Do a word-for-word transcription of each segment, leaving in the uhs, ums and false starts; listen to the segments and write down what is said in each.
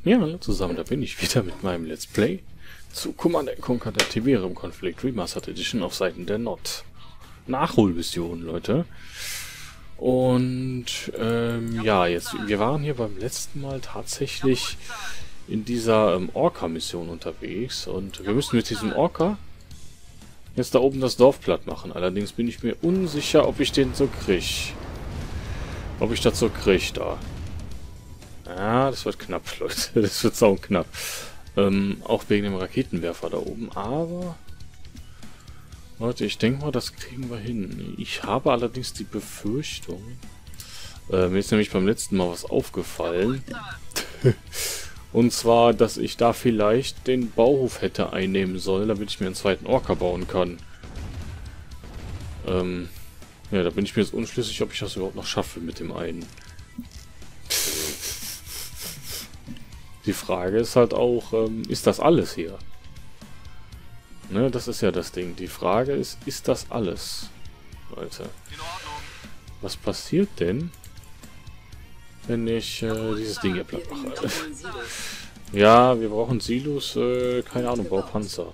Ja, hallo zusammen, da bin ich wieder mit meinem Let's Play zu Command and Conquer der Tiberium-Konflikt Remastered Edition auf Seiten der N O D. Nachholmission, Leute. Und, ähm, ja, jetzt, wir waren hier beim letzten Mal tatsächlich in dieser ähm, Orca-Mission unterwegs und wir müssen mit diesem Orca jetzt da oben das Dorf platt machen. Allerdings bin ich mir unsicher, ob ich den so krieg. Ob ich das so krieg da. Ja, das wird knapp, Leute. Das wird sau knapp. Ähm, auch wegen dem Raketenwerfer da oben. Aber, Leute, ich denke mal, das kriegen wir hin. Ich habe allerdings die Befürchtung, äh, mir ist nämlich beim letzten Mal was aufgefallen. Und zwar, dass ich da vielleicht den Bauhof hätte einnehmen sollen, damit ich mir einen zweiten Orca bauen kann. Ähm, ja, da bin ich mir jetzt unschlüssig, ob ich das überhaupt noch schaffe mit dem einen. Die Frage ist halt auch, ähm, ist das alles hier? Ne, das ist ja das Ding. Die Frage ist, ist das alles? Leute. Was passiert denn, wenn ich äh, dieses Ding hier platt mache? Ja, wir brauchen Silos, äh, keine Ahnung, Baupanzer.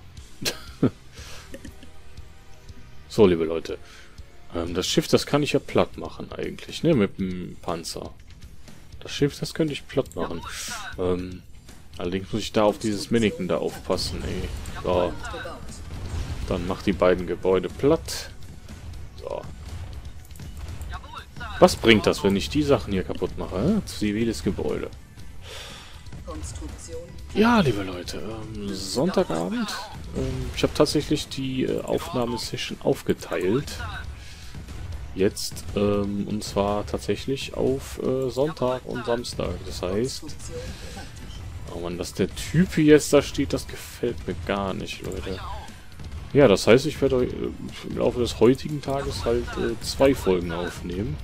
So, liebe Leute. Ähm, das Schiff, das kann ich ja platt machen eigentlich, ne, mit dem Panzer. Das Schiff, das könnte ich platt machen. Ähm, allerdings muss ich da auf dieses Mannequin da aufpassen, ey. So. Dann mach die beiden Gebäude platt. So. Was bringt das, wenn ich die Sachen hier kaputt mache? Äh? Ziviles Gebäude. Ja, liebe Leute, ähm, Sonntagabend. Ähm, ich habe tatsächlich die äh, Aufnahmesession aufgeteilt. Jetzt, ähm, und zwar tatsächlich auf äh, Sonntag und Samstag. Das heißt, oh Mann, dass der Typ jetzt da steht, das gefällt mir gar nicht, Leute. Ja, das heißt, ich werde äh, im Laufe des heutigen Tages halt äh, zwei Folgen aufnehmen.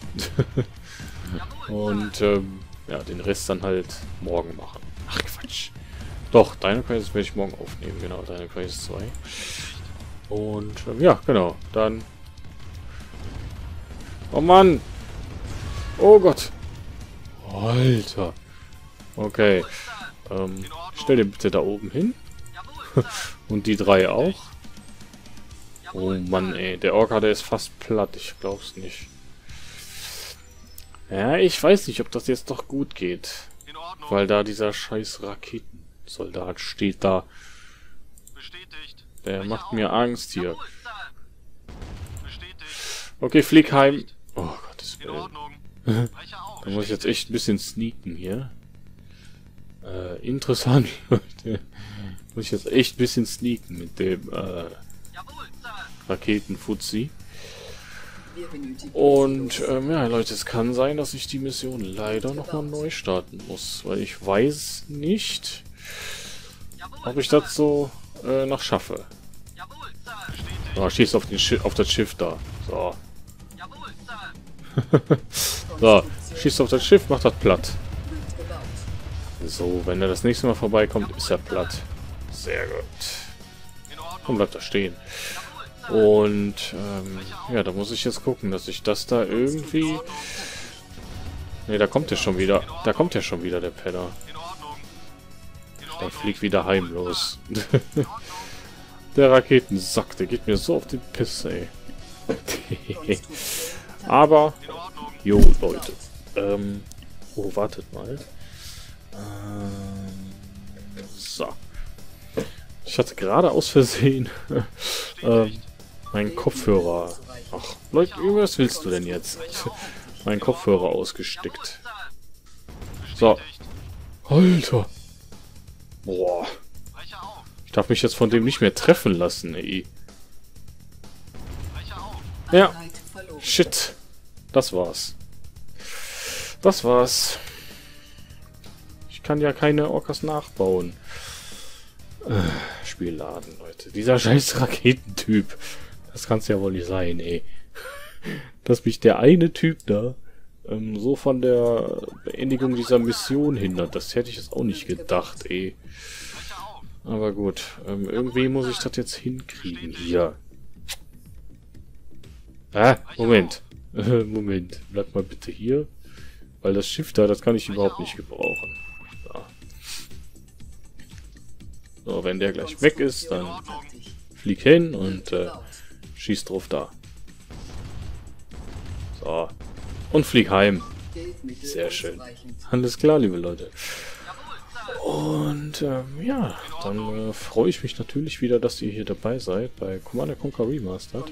Und, ähm, ja, den Rest dann halt morgen machen. Ach, Quatsch. Doch, Dino Crisis werde ich morgen aufnehmen, genau, Dino Crisis zwei. Und, ähm, ja, genau, dann... Oh Mann! Oh Gott! Alter! Okay. Ähm, stell den bitte da oben hin. Und die drei auch. Oh Mann, ey. Der Orca, der ist fast platt. Ich glaub's nicht. Ja, ich weiß nicht, ob das jetzt doch gut geht. Weil da dieser scheiß Raketensoldat steht da. Der macht mir Angst hier. Okay, flieg heim. Oh Gottes Willen. Da muss ich jetzt echt ein bisschen sneaken hier. Äh, interessant, Leute. Muss ich jetzt echt ein bisschen sneaken mit dem äh, Raketenfuzzi. Und ähm, ja, Leute, es kann sein, dass ich die Mission leider nochmal neu starten muss. Weil ich weiß nicht, ob ich das so äh, noch schaffe. So, schießt auf, den Schi- auf das Schiff da. So. So, schießt auf das Schiff, macht das platt. So, wenn er das nächste Mal vorbeikommt, ist er platt. Sehr gut. Und bleibt da stehen. Und, ähm, ja, da muss ich jetzt gucken, dass ich das da irgendwie... Ne, da kommt er schon wieder. Da kommt er schon wieder, der Penner. Der fliegt wieder heim los. Der Raketensack, der geht mir so auf den Piss, ey. Aber, jo, Leute. Ähm, oh, wartet mal. Ähm, so. Ich hatte gerade aus Versehen ähm, meinen Kopfhörer. Ach, Leute, was willst du denn jetzt? Meinen Kopfhörer ausgesteckt. So. Alter. Boah. Ich darf mich jetzt von dem nicht mehr treffen lassen, ey. Ja. Shit. Das war's. Das war's. Ich kann ja keine Orcas nachbauen. Äh, Spielladen, Leute. Dieser scheiß Raketentyp. Das kann's ja wohl nicht sein, ey. Dass mich der eine Typ da ähm, so von der Beendigung dieser Mission hindert. Das hätte ich jetzt auch nicht gedacht, ey. Aber gut. Ähm, irgendwie muss ich das jetzt hinkriegen hier. Ah, Moment. Moment. Bleib mal bitte hier. Weil das Schiff da, das kann ich überhaupt nicht gebrauchen. So. So, wenn der gleich weg ist, dann flieg hin und äh, schieß drauf da. So. Und flieg heim. Sehr schön. Alles klar, liebe Leute. Und ähm, ja, dann äh, freue ich mich natürlich wieder, dass ihr hier dabei seid bei Command and Conquer Remastered.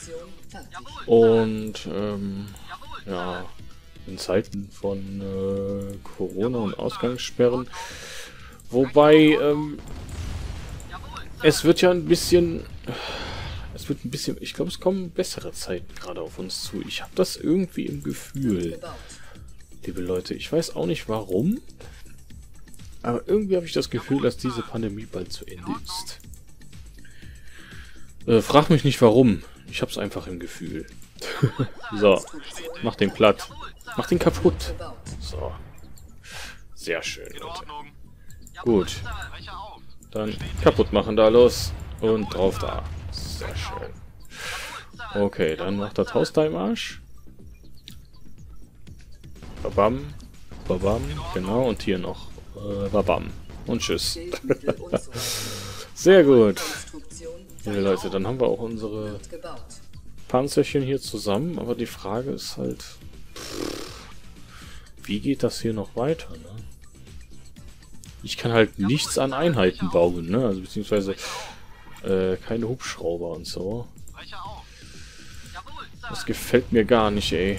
Und ähm, ja, in Zeiten von äh, Corona und Ausgangssperren. Wobei ähm, es wird ja ein bisschen, es wird ein bisschen, ich glaube, es kommen bessere Zeiten gerade auf uns zu. Ich habe das irgendwie im Gefühl, liebe Leute. Ich weiß auch nicht warum. Aber irgendwie habe ich das Gefühl, dass diese Pandemie bald zu Ende ist. Äh, frag mich nicht warum. Ich habe es einfach im Gefühl. So, mach den platt. Mach den kaputt. So. Sehr schön, Leute. Gut. Dann kaputt machen da, los. Und drauf da. Sehr schön. Okay, dann macht das Haus da im Arsch. Babam. Babam. Genau, und hier noch. Äh, babam. Und tschüss. Sehr gut. Ja, Leute, dann haben wir auch unsere Panzerchen hier zusammen. Aber die Frage ist halt, wie geht das hier noch weiter, ne? Ich kann halt nichts an Einheiten bauen, ne? Also beziehungsweise äh, keine Hubschrauber und so. Das gefällt mir gar nicht, ey.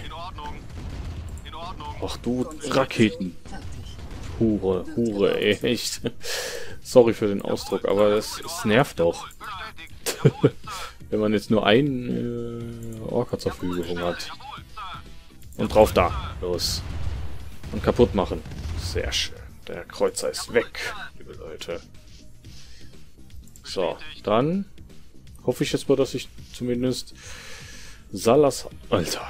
Ach du Raketen. Hure, Hure, ey, echt. Sorry für den Ausdruck, aber das, das nervt doch. Wenn man jetzt nur einen äh, Orca zur Verfügung hat. Und drauf da. Los. Und kaputt machen. Sehr schön. Der Kreuzer ist weg, liebe Leute. So, dann hoffe ich jetzt mal, dass ich zumindest Salas... Alter.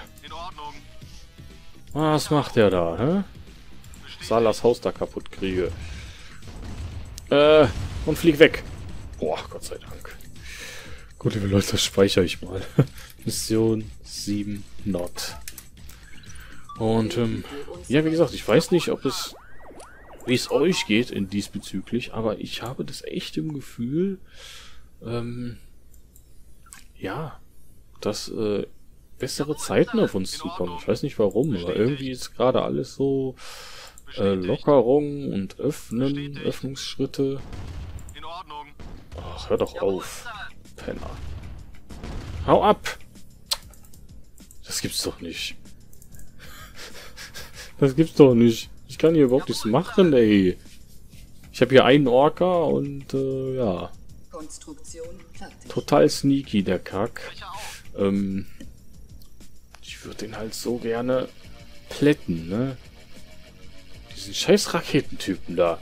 Was macht der da, hä? Salas Haus da kaputt kriege. Äh, und flieg weg. Boah, Gott sei Dank. Gut, liebe Leute, das speichere ich mal. Mission sieben Nord. Und, ähm, ja, wie gesagt, ich weiß nicht, ob es, wie es euch geht in diesbezüglich, aber ich habe das echt im Gefühl, ähm, ja, dass, äh, bessere Zeiten auf uns zukommen. Ich weiß nicht warum, aber irgendwie ist gerade alles so äh, Lockerung und Öffnen, Öffnungsschritte. Ach, hör doch auf, Penner. Hau ab! Das gibt's doch nicht. Das gibt's doch nicht. Ich kann hier überhaupt nichts machen, ey. Ich habe hier einen Orca und äh, ja. Total sneaky, der Kack. Ähm, ich würde den halt so gerne plätten, ne? Diesen scheiß Raketentypen da.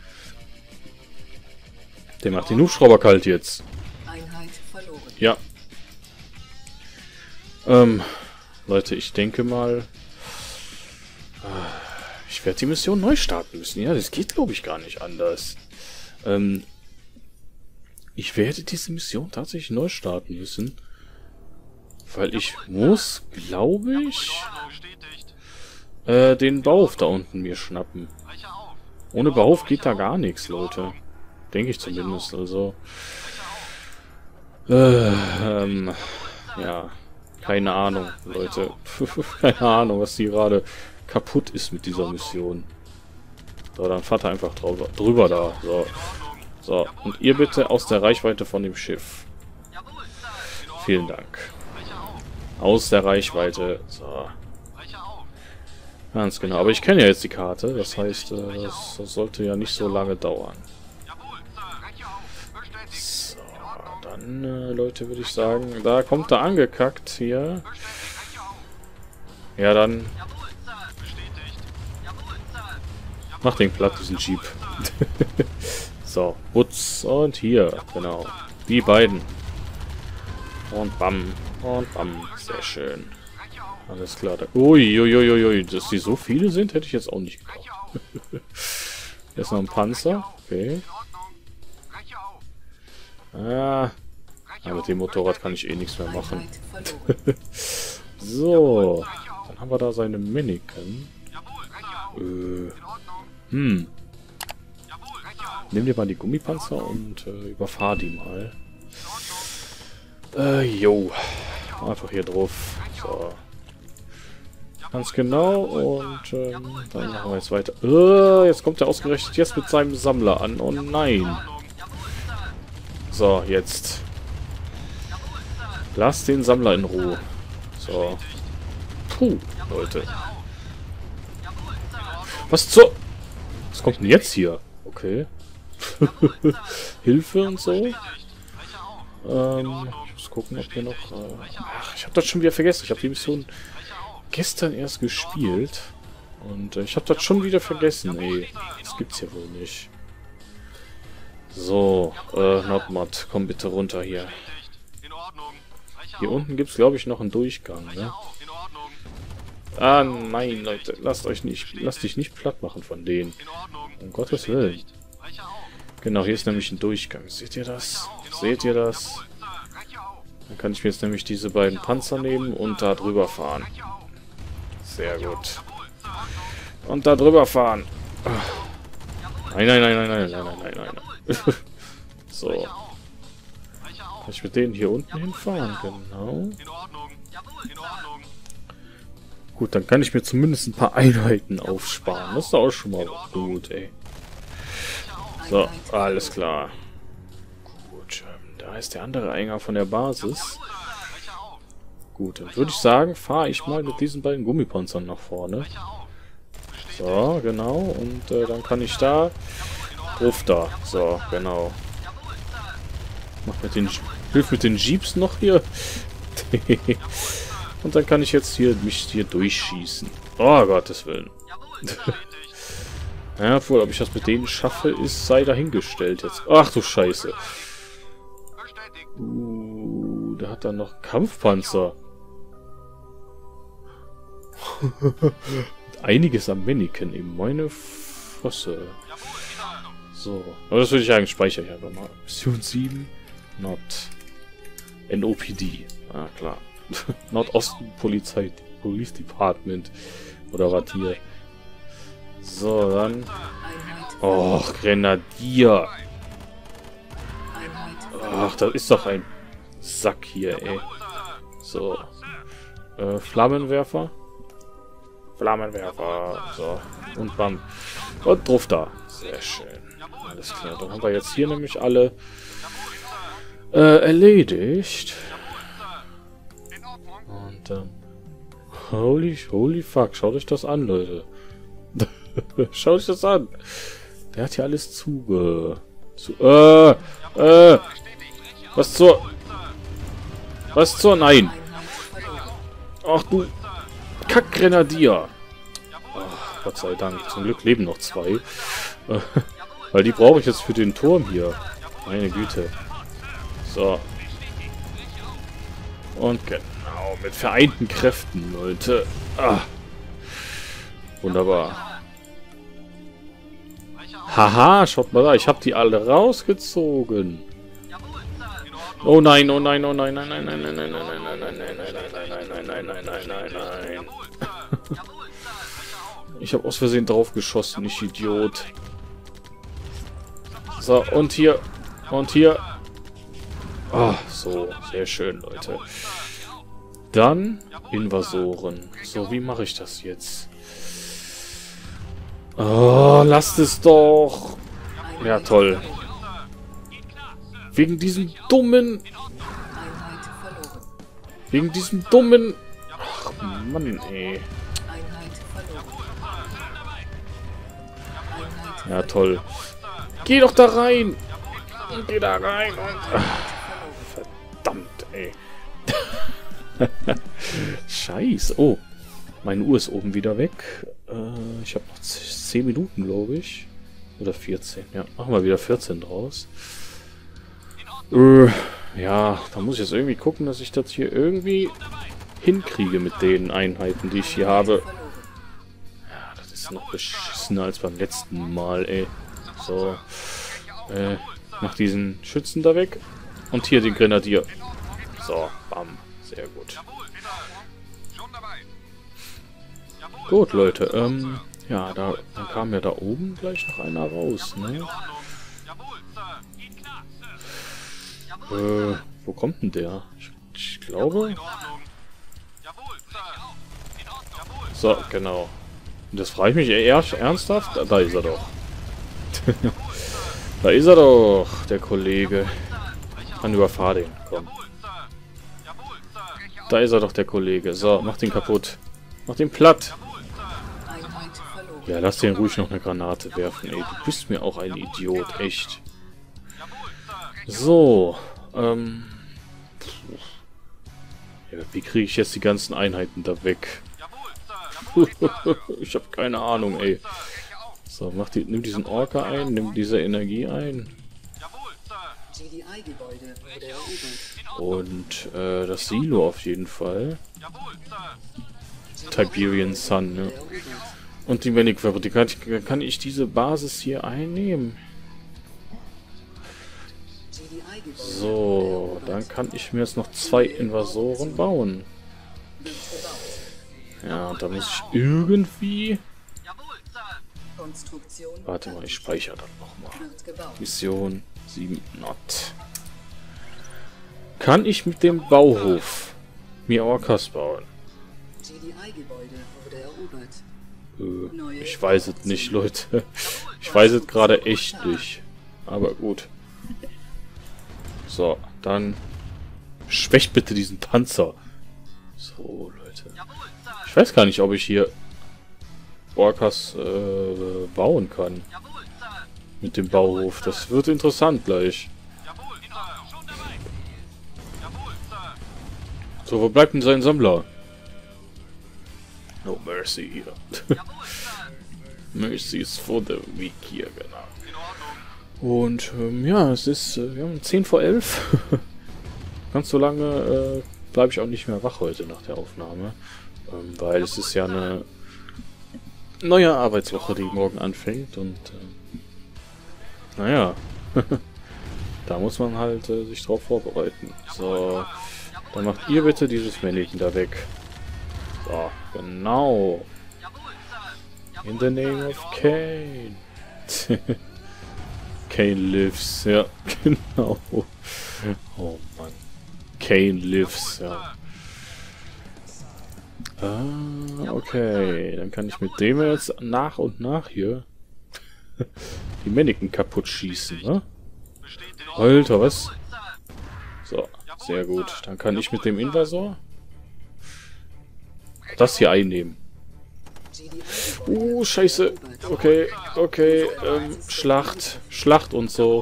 Der macht den Hubschrauber kalt jetzt. Ja. Ähm, Leute, ich denke mal... Ich werde die Mission neu starten müssen. Ja, das geht, glaube ich, gar nicht anders. Ähm, ich werde diese Mission tatsächlich neu starten müssen. Weil ich muss, glaube ich, äh, den Bauhof da unten mir schnappen. Ohne Bauhof geht da gar nichts, Leute. Denke ich zumindest, also. Äh, ähm, ja. Keine Ahnung, Leute. Keine Ahnung, was hier gerade kaputt ist mit dieser Mission. So, dann fahrt er einfach drüber, drüber da. So. So, und ihr bitte aus der Reichweite von dem Schiff. Vielen Dank. Aus der Reichweite. So. Ganz genau. Aber ich kenne ja jetzt die Karte. Das heißt, äh, das, das sollte ja nicht so lange dauern. So, dann, äh, Leute, würde ich sagen, da kommt er angekackt hier. Ja, dann... Mach den platt, diesen Jeep. So, Putz und hier, genau. Die beiden. Und bam. Und bam. Sehr schön. Alles klar. Uiuiuiui. Dass die so viele sind, hätte ich jetzt auch nicht gedacht. Hier ist noch ein Panzer. Okay. Ah. Ja, mit dem Motorrad kann ich eh nichts mehr machen. So. Dann haben wir da seine Mannequin. Äh. Hm. Nimm dir mal die Gummipanzer und äh, überfahr die mal. Äh, jo. Einfach hier drauf. So. Ganz genau. Und ähm, dann machen wir jetzt weiter. Äh, jetzt kommt er ausgerechnet jetzt mit seinem Sammler an. Oh nein. So, jetzt. Lass den Sammler in Ruhe. So. Puh, Leute. Was zur... Was kommt denn jetzt hier? Okay. Hilfe und so. Ähm, ich muss gucken, ob wir noch... Äh, ach, ich habe das schon wieder vergessen. Ich habe die Mission gestern erst gespielt. Und äh, ich habe das schon wieder vergessen. Ey, das gibt's hier wohl nicht. So, äh, Nordmod, komm bitte runter hier. Hier unten gibt's, glaube ich, noch einen Durchgang, ne? Ah, nein, Leute, lasst euch nicht, lasst dich nicht platt machen von denen. Um Gottes Willen. Genau, hier ist nämlich ein Durchgang. Seht ihr das? Seht ihr das? Dann kann ich mir jetzt nämlich diese beiden Panzer nehmen und da drüber fahren. Sehr gut. Und da drüber fahren. Nein, nein, nein, nein, nein, nein, nein, nein, nein. So. Kann ich mit denen hier unten hinfahren? Genau. Gut, dann kann ich mir zumindest ein paar Einheiten aufsparen. Das ist auch schon mal gut, ey. So, alles klar. Gut, da ist der andere Eingang von der Basis. Gut, dann würde ich sagen, fahre ich mal mit diesen beiden Gummipanzern nach vorne. So, genau. Und äh, dann kann ich da... Ruf da. So, genau. Mach mit den... Hilf mit den Jeeps noch hier. Und dann kann ich jetzt hier mich hier durchschießen. Oh, Gottes Willen. Ja, obwohl, ob ich das mit denen schaffe, ist sei dahingestellt jetzt. Ach du Scheiße. Uh, der hat dann noch Kampfpanzer. Einiges am Mannequin eben. Meine Fresse. So. Aber das würde ich sagen, speichere ich einfach mal. Mission sieben. Not. N O P D. Ah, klar. Nordosten Polizei. Police Department. Oder was hier? So, dann. Och, Grenadier. Ach, das ist doch ein Sack hier, ey. So. Äh, Flammenwerfer. Flammenwerfer. So. Und bam. Und drauf da. Sehr schön. Alles klar. Dann haben wir jetzt hier nämlich alle äh, erledigt. Und ähm, holy, holy fuck. Schaut euch das an, Leute. Schaut euch das an. Der hat hier alles zuge... Zu, äh, äh, was zur... Was zur... Nein. Ach du... Kackgrenadier. Ach, Gott sei Dank. Zum Glück leben noch zwei. Weil die brauche ich jetzt für den Turm hier. Meine Güte. So. Und genau. Mit vereinten Kräften, Leute. Ah. Wunderbar. Haha, schaut mal da. Ich habe die alle rausgezogen. Oh nein, oh nein, oh nein, nein, nein, nein, nein, nein, nein, nein, nein, nein, nein, nein, nein, nein, nein, nein, nein, nein. Ich habe aus Versehen drauf geschossen, ich Idiot. So, und hier. Und hier. Ah, so. Sehr schön, Leute. Dann Invasoren. So, wie mache ich das jetzt? Oh, lasst es doch. Ja, toll. Wegen diesem dummen... Wegen diesem dummen... Ach, Mann, ey. Ja, toll. Geh doch da rein. Geh da rein und... Ach, verdammt, ey. Scheiße. Oh. Meine Uhr ist oben wieder weg. Äh, ich habe noch zehn Minuten, glaube ich. Oder vierzehn. Ja, machen wir wieder vierzehn draus. Äh, ja, da muss ich jetzt irgendwie gucken, dass ich das hier irgendwie hinkriege mit den Einheiten, die ich hier habe. Ja, das ist noch beschissener als beim letzten Mal, ey. So. Äh, mach diesen Schützen da weg. Und hier den Grenadier. So, bam. Sehr gut. Gut, Leute, ähm, ja, da dann kam ja da oben gleich noch einer raus, ne? Äh, wo kommt denn der? Ich, ich glaube... So, genau. Und das frage ich mich eher ernsthaft. Da, da ist er doch. Da ist er doch, der Kollege. Dann überfahr den, komm. Da ist er doch, der Kollege. So, mach den kaputt. Mach den platt. Ja, lass den ruhig noch eine Granate werfen, ey. Du bist mir auch ein Idiot, echt. So, ähm... ja, wie kriege ich jetzt die ganzen Einheiten da weg? Ich habe keine Ahnung, ey. So, mach die, nimm diesen Orca ein, nimm diese Energie ein. Und äh, das Silo auf jeden Fall. Tiberian Sun, ne? Und die Manic-Fabrik. Kann ich, kann ich diese Basis hier einnehmen? So, dann kann ich mir jetzt noch zwei Invasoren bauen. Ja, und da muss ich irgendwie... Warte mal, ich speichere das nochmal. Mission sieben Not. Kann ich mit dem Bauhof mir Orcas bauen? Äh, ich weiß es nicht, Leute. Ich weiß es gerade echt nicht. Aber gut. So, dann schwächt bitte diesen Panzer. So, Leute. Ich weiß gar nicht, ob ich hier Orcas äh, bauen kann. Mit dem Bauhof. Das wird interessant gleich. So, wo bleibt denn sein Sammler? No mercy hier. Mercy is for the weak hier, genau. Und ähm, ja, es ist, äh, wir haben zehn vor elf. Ganz so lange äh, bleibe ich auch nicht mehr wach heute nach der Aufnahme. Ähm, weil es ist ja eine neue Arbeitswoche, die morgen anfängt. Und äh, naja, da muss man halt äh, sich drauf vorbereiten. So, dann macht ihr bitte dieses Männchen da weg. So, genau. In the name of Kane. Kane lives, ja, genau. Oh Mann. Kane lives, ja. Ah, okay. Dann kann ich mit dem jetzt nach und nach hier die Mannequin kaputt schießen, ne? Alter, was? So, sehr gut. Dann kann ich mit dem Invasor das hier einnehmen. Uh, scheiße. Okay, okay. Ähm, Schlacht. Schlacht und so.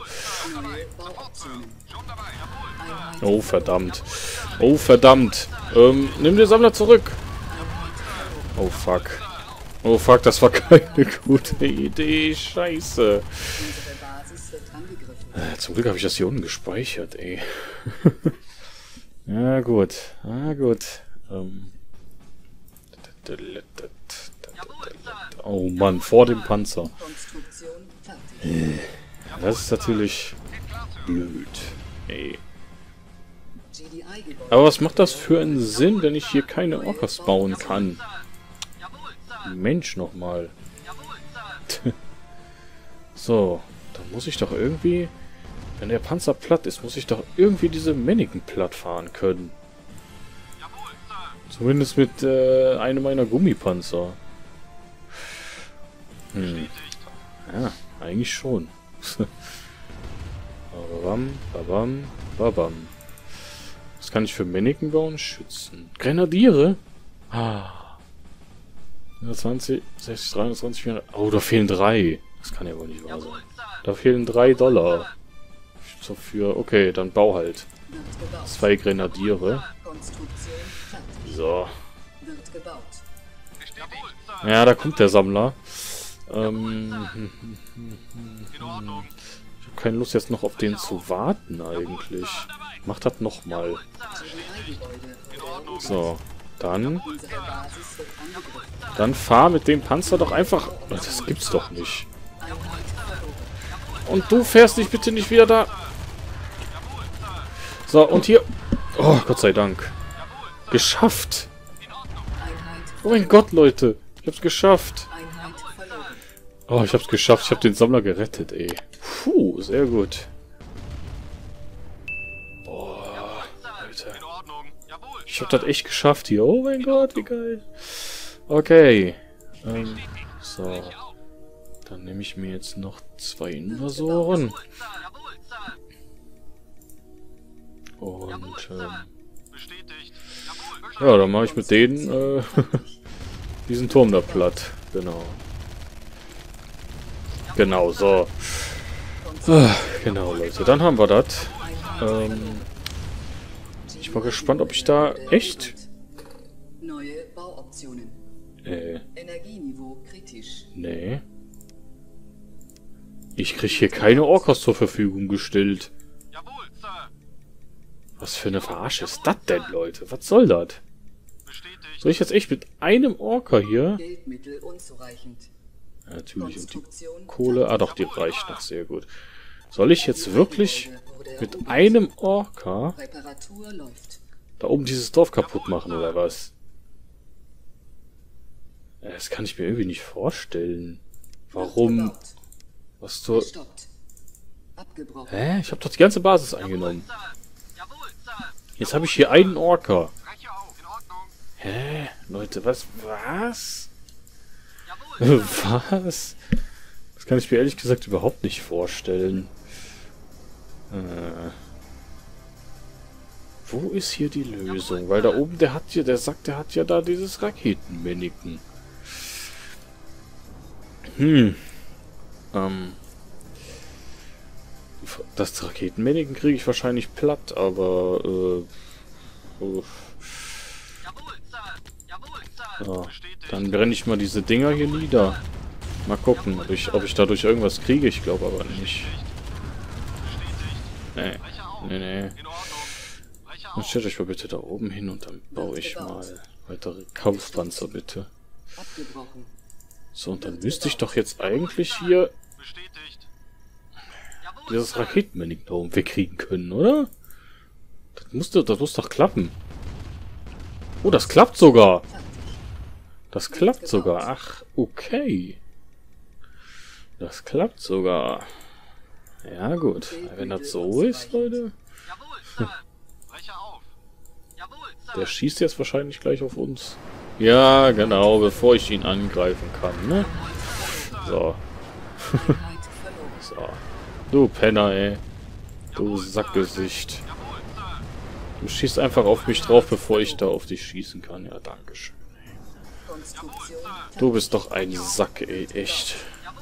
Oh, verdammt. Oh, verdammt. Ähm, nimm den Sammler zurück. Oh, fuck. Oh, fuck, das war keine gute Idee. Scheiße. Äh, zum Glück habe ich das hier unten gespeichert, ey. Ja, gut. Ah, gut. Ähm. Oh Mann, vor dem Panzer. Das ist natürlich blöd. Ey. Aber was macht das für einen Sinn, wenn ich hier keine Orcas bauen kann? Mensch, nochmal. So, dann muss ich doch irgendwie... Wenn der Panzer platt ist, muss ich doch irgendwie diese Mannequin platt fahren können. Zumindest mit äh, einem meiner Gummipanzer. Hm. Ja, eigentlich schon. Babam, babam, babam. Was kann ich für Mannequin bauen? Schützen. Grenadiere? Ah. hundertzwanzig, sechzig, dreihundertzwanzig, vierhundert. Oh, da fehlen drei. Das kann ja wohl nicht wahr sein. Da fehlen drei Dollar. So für. Okay, dann bau halt. Zwei Grenadiere. So. Ja, da kommt der Sammler. Ähm, ich habe keine Lust jetzt noch auf den zu warten eigentlich. Macht das nochmal. So, dann... Dann fahr mit dem Panzer doch einfach... Das gibt's doch nicht. Und du fährst dich bitte nicht wieder da... So, und hier... Oh, Gott sei Dank. Geschafft. Oh mein Gott, Leute. Ich hab's geschafft. Oh, ich hab's geschafft. Ich hab den Sammler gerettet, ey. Puh, sehr gut. Ich habe das echt geschafft hier. Oh mein Gott, wie geil. Okay. Ähm, so. Dann nehme ich mir jetzt noch zwei Invasoren. Und, ähm, ja, dann mache ich mit denen, äh, diesen Turm da platt. Genau. Genau, so. Ah, genau, Leute. Dann haben wir das. Ähm, ich war gespannt, ob ich da echt... Neue Bauoptionen. Äh. Energieniveau kritisch. Nee. Ich krieg hier keine Orkas zur Verfügung gestellt. Was für eine Verarsche ist das denn, Leute? Was soll das? Soll ich jetzt echt mit einem Orka hier... Geldmittel unzureichend. Ja, natürlich. Und die Kohle... Ah doch, die reicht noch sehr gut. Soll ich jetzt wirklich mit einem Orka Reparatur läuft. da oben dieses Dorf kaputt machen, oder was? Ja, das kann ich mir irgendwie nicht vorstellen. Warum? Was zur... Hä? Ich habe doch die ganze Basis eingenommen. Jetzt habe ich hier einen Orka. Hä? Leute, was? Was? Was? Das kann ich mir ehrlich gesagt überhaupt nicht vorstellen. Äh. Wo ist hier die Lösung? Weil da oben, der hat hier, der sagt, der hat ja da dieses Raketenmännchen. Hm. Ähm. Das Raketenmännchen kriege ich wahrscheinlich platt, aber, äh. Uh. Ja, dann brenne ich mal diese Dinger hier nieder. Mal gucken, ob ich, ob ich dadurch irgendwas kriege. Ich glaube aber nicht. Nee, nee, nee. Dann stellt euch mal bitte da oben hin und dann baue ich mal weitere Kampfpanzer, bitte. So, und dann müsste ich doch jetzt eigentlich hier dieses Raketenmännchen da oben wegkriegen können, oder? Das muss, das muss doch klappen. Oh, das klappt sogar. Das klappt sogar. Ach, okay. Das klappt sogar. Ja, gut. Wenn das so ist, Leute. Der schießt jetzt wahrscheinlich gleich auf uns. Ja, genau, bevor ich ihn angreifen kann, ne? So. So. Du Penner, ey. Du Sackgesicht. Du schießt einfach auf mich drauf, bevor ich da auf dich schießen kann. Ja, dankeschön. Du bist doch ein Sack, ey, echt.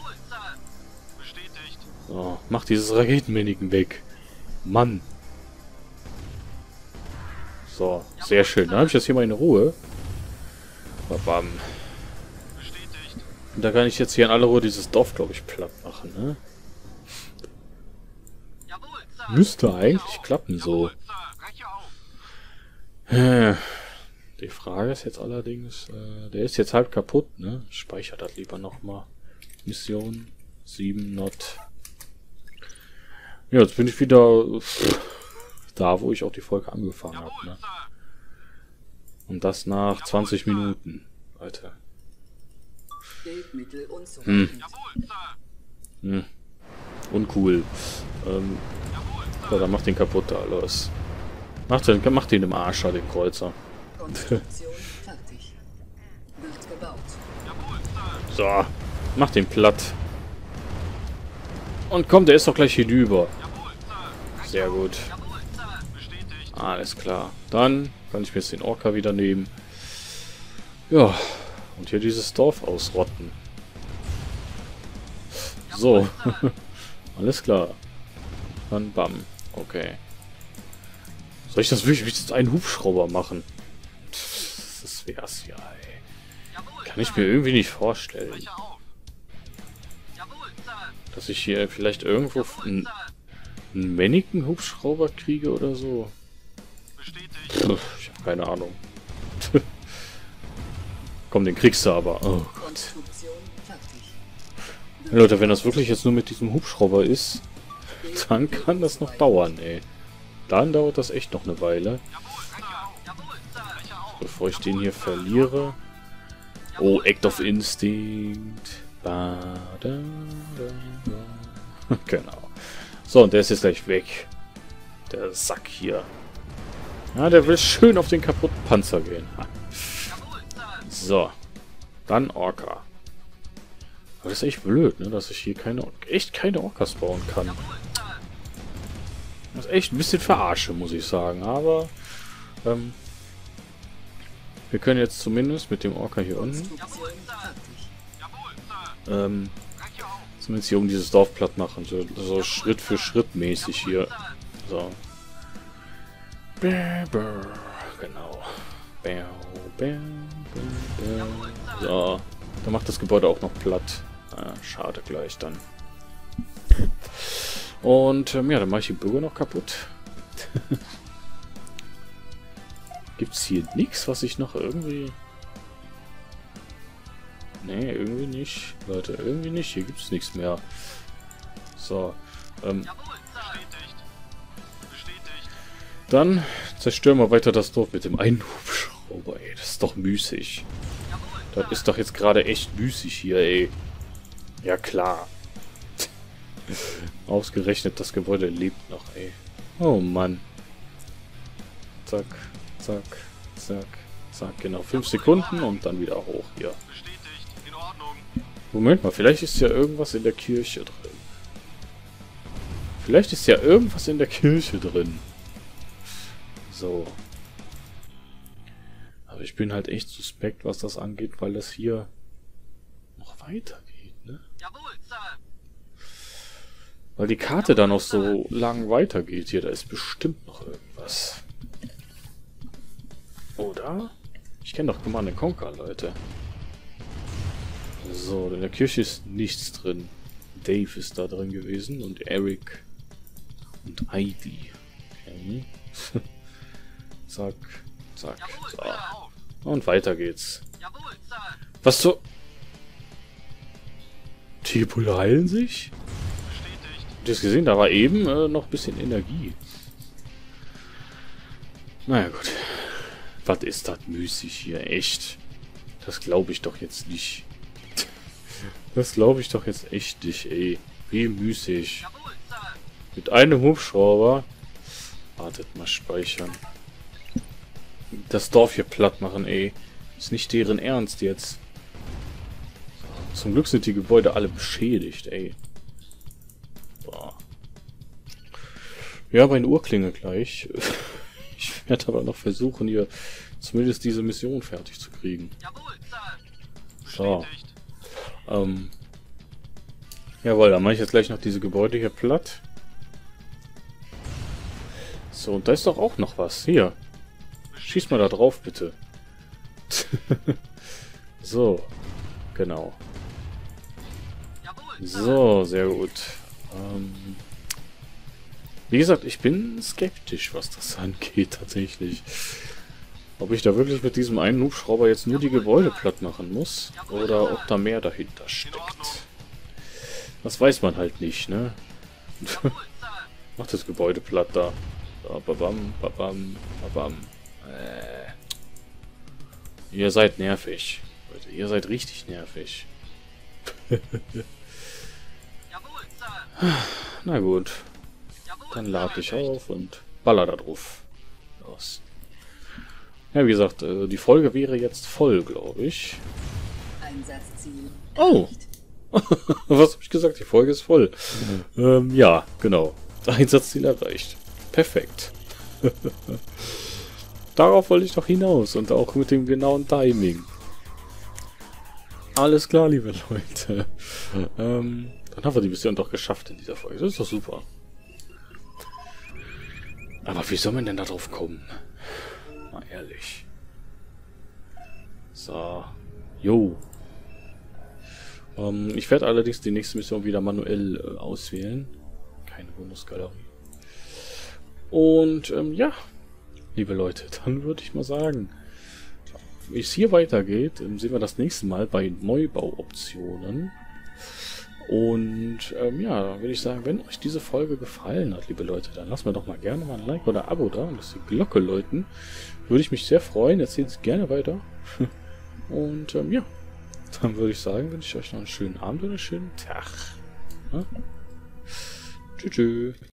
So, mach dieses Raketenmännchen weg. Mann. So, sehr schön. Dann habe ich jetzt hier meine Ruhe. Bam. Und da kann ich jetzt hier in aller Ruhe dieses Dorf, glaube ich, platt machen, ne? Müsste eigentlich klappen, so. Die Frage ist jetzt allerdings, äh, der ist jetzt halb kaputt, ne? Ich speichere das lieber nochmal. Mission sieben Not. Ja, jetzt bin ich wieder da, wo ich auch die Folge angefangen habe, ne? Und das nach zwanzig Minuten, Leute. Hm. Hm. Uncool. Ähm, so, dann mach den kaputt da, los. Mach den, mach den im Arsch, den Kreuzer. So, mach den platt. Und komm, der ist doch gleich hinüber. Sehr gut. Alles klar. Dann kann ich mir jetzt den Orka wieder nehmen. Ja, und hier dieses Dorf ausrotten. So. Alles klar. Dann bam. Okay. Soll ich das wirklich mit einem Hubschrauber machen? Das wär's ja, ey. Kann ich mir irgendwie nicht vorstellen. Dass ich hier vielleicht irgendwo einen, einen männigen Hubschrauber kriege oder so. Puh, ich habe keine Ahnung. Komm, den kriegst du aber. Oh Gott. Ja, Leute, wenn das wirklich jetzt nur mit diesem Hubschrauber ist, dann kann das noch dauern, ey. Dann dauert das echt noch eine Weile. Bevor ich den hier verliere. Oh, Act of Instinct. Ba, da, da, da. Genau. So, und der ist jetzt gleich weg. Der Sack hier. Ja, der will schön auf den kaputten Panzer gehen. So. Dann Orca. Aber das ist echt blöd, ne? Dass ich hier keine, echt keine Orcas bauen kann. Das ist echt ein bisschen verarsche, muss ich sagen. Aber ähm, wir können jetzt zumindest mit dem Orca hier unten ähm, zumindest hier um dieses Dorf platt machen. So, so Schritt für Schritt mäßig hier. So. Genau. So. Dann macht das Gebäude auch noch platt. Ah, schade gleich dann. Und ähm, ja, dann mache ich die Bürger noch kaputt. Gibt's hier nichts, was ich noch irgendwie... Nee, irgendwie nicht. Leute, irgendwie nicht. Hier gibt's nichts mehr. So. Ähm, dann zerstören wir weiter das Dorf mit dem einen Hubschrauber, ey. Das ist doch müßig. Das ist doch jetzt gerade echt müßig hier, ey. Ja, klar. Ausgerechnet, das Gebäude lebt noch, ey. Oh, Mann. Zack, zack, zack, zack. Genau, fünf Sekunden und dann wieder hoch hier. Moment mal, vielleicht ist ja irgendwas in der Kirche drin. Vielleicht ist ja irgendwas in der Kirche drin. So. Aber ich bin halt echt suspekt, was das angeht, weil das hier noch weitergeht, ne? Weil die Karte da noch so lang weitergeht hier. Da ist bestimmt noch irgendwas. Oder? Ich kenne doch Command and Conquer, Leute. So, in der Kirche ist nichts drin. Dave ist da drin gewesen und Eric und Heidi. Okay. Zack, zack, so. Und weiter geht's. Was so? Die Brüder heilen sich? Habt ihr das gesehen? Da war eben äh, noch ein bisschen Energie. Naja, gut. Was ist das müßig hier? Echt? Das glaube ich doch jetzt nicht. Das glaube ich doch jetzt echt nicht, ey. Wie müßig. Mit einem Hubschrauber. Wartet mal, speichern. Das Dorf hier platt machen, ey. Ist nicht deren Ernst jetzt. Zum Glück sind die Gebäude alle beschädigt, ey. Boah. Ja, meine Uhrklinge gleich. Ich werde aber noch versuchen, hier zumindest diese Mission fertig zu kriegen. So. Ähm. Jawohl, dann mache ich jetzt gleich noch diese Gebäude hier platt. So, und da ist doch auch noch was. Hier. Schieß mal da drauf, bitte. So. Genau. So, sehr gut. Ähm, wie gesagt, ich bin skeptisch, was das angeht, tatsächlich. Ob ich da wirklich mit diesem einen Hubschrauber jetzt nur die Gebäude platt machen muss, oder ob da mehr dahinter steckt. Das weiß man halt nicht, ne? Macht das Gebäude platt da. So, babam, babam, babam. Äh. Ihr seid nervig. Leute, ihr seid richtig nervig. Na gut. Dann lade ich auf und baller da drauf. Los. Ja, wie gesagt, die Folge wäre jetzt voll, glaube ich. Einsatzziel. Oh! Was habe ich gesagt? Die Folge ist voll. Mhm. Ähm, ja, genau. Einsatzziel erreicht. Perfekt. Darauf wollte ich doch hinaus und auch mit dem genauen Timing. Alles klar, liebe Leute. ähm, dann haben wir die Mission doch geschafft in dieser Folge. Das ist doch super. Aber wie soll man denn da drauf kommen? Mal ehrlich. So. Jo. Ähm, ich werde allerdings die nächste Mission wieder manuell äh, auswählen. Keine Bonusgalerie. Und ähm, ja, liebe Leute, dann würde ich mal sagen, wie es hier weitergeht, ähm, sehen wir das nächste Mal bei Neubauoptionen. Und ähm, ja, dann würde ich sagen, wenn euch diese Folge gefallen hat, liebe Leute, dann lasst mir doch mal gerne mal ein Like oder ein Abo da und das die Glocke läuten. Würde ich mich sehr freuen. Erzählt es gerne weiter. Und ähm, ja, dann würde ich sagen, wünsche ich euch noch einen schönen Abend oder einen schönen Tag. Ja? Tschüss. Tschüss.